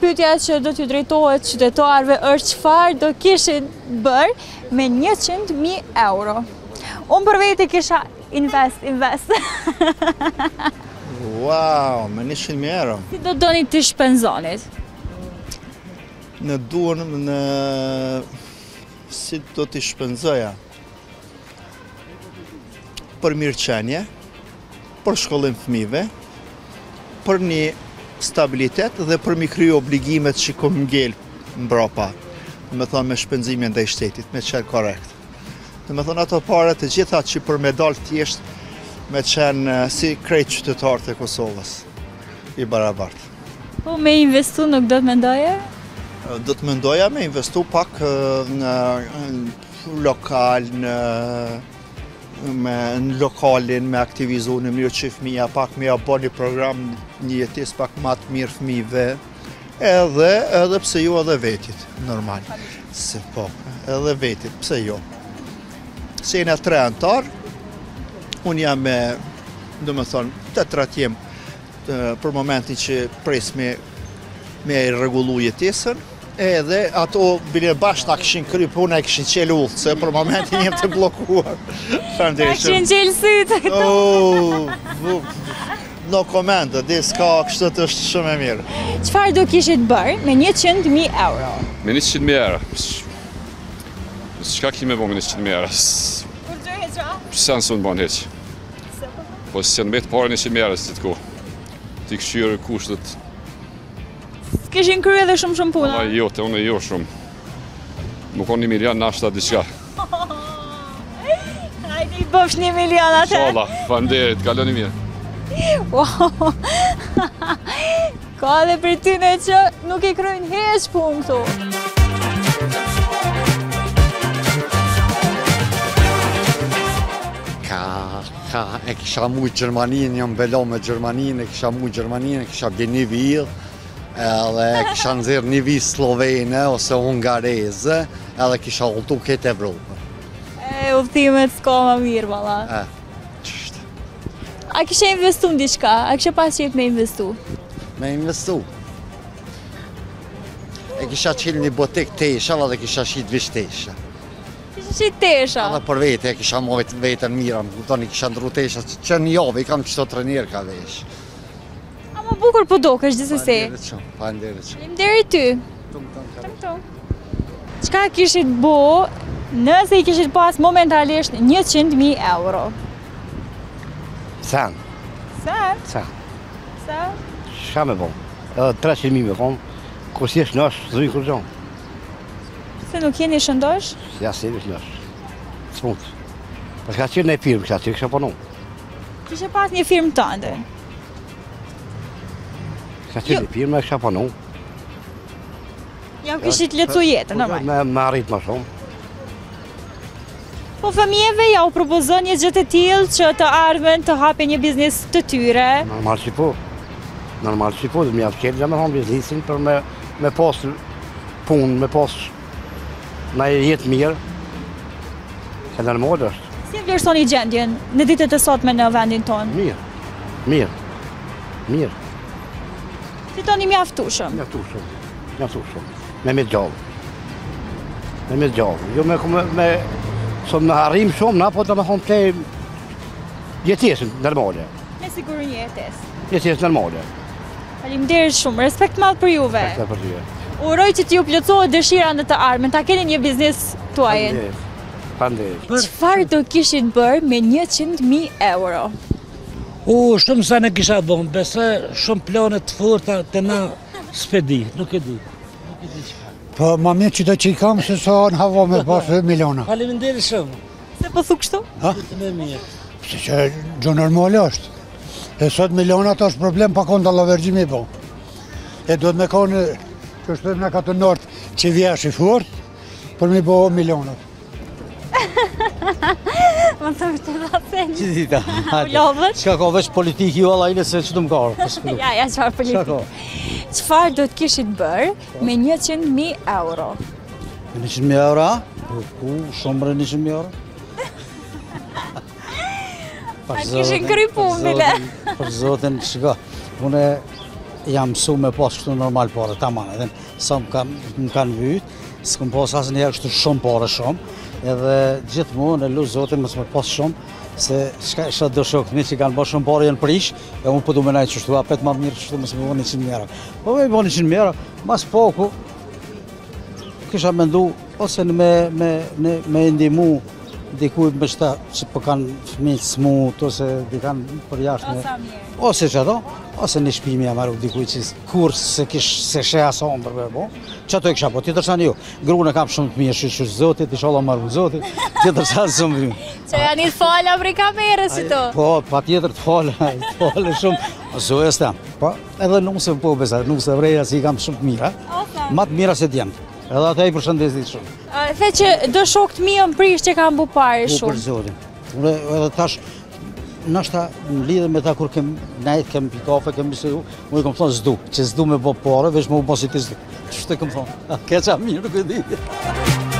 pyetja që do t'ju drejtohet qytetarëve është çfarë do kishin bërë me 100.000 euro. Unë për vete kisha invest. Wow, me 100.000 euro. Si do doni t'i shpenzonit? Si do t'i shpenzoja? Për mirëqenie, për shkollim fëmijëve, për një stabilitet dhe për mi kryu obligimet që kom ngel mbrapa. Me thonë me shpenzimin ndaj shtetit, me qenë korrekt. Me thonë ato pare të gjitha që për medal thjesht me qenë si krejt qytetarët e Kosovës, i barabartë. Po me investu nuk do të mendoje? Do të mendoja me investu pak në lokal, në lokalin, me aktivizu në mirë që fëmija, pak me ja bo një program një jetis pak ma të mirë fëmijëve, edhe pse jo edhe vetit, normal. Se po, edhe vetit, pse jo. Se jena 3 antar, unë jam me, do me thonë, 8 jem për momentin që pres me regullu jetisën, edhe ato bile bashkë nga këshin kry, për unë e këshin qelë ullë, se për momentin jem të blokuar. Nga këshin qelë sytë këto. No komendë, dhe s'ka kështët është shumë e mirë. Qëfar do kishit bërë me 100.000 euro? Me 100.000 euro? Qka kime bo me 100.000 euro? Kur gjë heqa? Sen së në banë heq. Po se në betë pare 100.000 euro së të ko. Ti këshirë kushtët. Kishin kry edhe shumë puna? Jo, të unë e jo shumë. Më konë 1 milion nashta diqka. Hajde i bëfsh 1 milion atë. Shala, falenderit, kaloni mirë. Wow. Ka dhe për tyne që nuk i kryjnë heq punë këtu. E kisha mujtë Gjermanin, jam belo me Gjermanin, e kisha mujtë Gjermanin, e kisha bje një vijë, edhe kisha nëzirë një vijë Slovene ose Hungareze, edhe kisha ulltu këtë Evropë. Udhëtimet s'ka më mirë, valla. Qështë? A kishe investu në diçka? A kishe pas qep me investu? Me investu. E kisha qilë një botek tesha, dhe kisha shqit vish tesha. Kishe qit tesha? Edhe për vete, e kisha mojt vetën mira, më kuptoni, kisha ndru tesha, që një javë i kam qëto trener ka vesh. A më bukur po do kësh gjithsesi? Falenderit shumë. Faleminderit ty. Tum. Çka kishit bo nëse i kishit pas momentalisht 100.000 euro? Sen. Sen? Sen. Sa? Shka me bon? Edhe 300.000 me bon, kur si është nësh, zëri kur gjonë. Se nuk jeni shëndosh? Ja, si është nësh. Smut. Për ka qenë në firmë, kisha punu. Kishe pas një firmë tënde? Ka qenë në firmë, kisha punu. Ja kishit lecu jetën, normal. Me arrit më shumë. Po fëmijëve ja u propozon një gjë të tillë që të ardhmen të hapen një biznes të tyre. Normal që po. Normal që po, dhe mi atë kjelë me thonë biznisin për me pas punë, me pas në jetë mirë. Se normal është. Si e vlerësoni gjendjen në ditët e sotme në vendin tonë? Mirë. Fitoni mjaftueshëm. Mjaftueshëm. Me gjallë. Me gjallë. Jo me Som në harrim shumë, na po të me thonë të jetesën normale. Me sigurën jetesë. Jetesën normale. Faleminderit shumë, respekt madh për juve. Respekt për juve. Uroj që t'ju plotësohet dëshira në të ardhmen, ta keni një biznes tuaj. Faleminderit. Çfarë do kishit bërë me 100.000 euro? Shumë sa në kisha bon, besë shumë planet të forta të na s'pedi, nuk e di. Po, ma mirë që do që i kam, se sa në hava me pasë miliona. Faleminderit shumë. Se po thu kështu? Të me mirë. Se që gjë normale është. E sot milionat është problem pa konda lavergjimi po. E do të me kone, që shpem në ka të nortë që vjesh i fort, për mi bo milionat. Më të vështë të sen. Që dita? Lovët? Qka ka veç politik ju alla ine se që të më karë. Ja, qëfar politik. Qëfar do të kishit bërë me 100.000 euro? Me 100.000 euro? Ku, shumë mërë 100.000 euro? A kishin kry punë, bile? Për zotin, shka, une jam mësu me pas kështu normal pare, tamam, edhe sa më kanë vyt, s'kam pas asnjëherë kështu shumë pare shumë, edhe gjithmonë e lut Zotin mos më pas shumë, se çka do shokët mi që kanë bërë shumë pare janë prish, e unë po du me najtë qështu, apet ma mirë qështu mos më bëni 100 euro. Po me bëni 100 euro, mas poku, kisha mendu, ose me ndihmu dikuj me shta që po kanë fëmijë smut, ose di kanë për jashtë, ose që ato, ose një shpimi ja marru dikuj që kur se shea son për me bo, që ato e kisha po, tjetër sa një jo, grunë e kam shumë të mirë, shqysh Zotit, inshallah marru Zotit, tjetër sa shumë vim. Që janë i të falë për i kamerës si to? Po, pa tjetër të falë shumë, zojes tem, po, edhe nuse po besa, nuse vreja si i kam shumë të mira, ma të mira se t'jenë. Edhe ata i përshëndesit shumë. The që do shokët mi në prish që kam bu pare shumë. Po për Zotin. Edhe tash, nashta në lidhe me ta kur kem nejt, kem pi kafe, kem bisedu, unë i kom thonë zdu, që zdu me bo pare, veç me u bosit i zdu. Që të kom thonë, keqa mirë, nuk e di.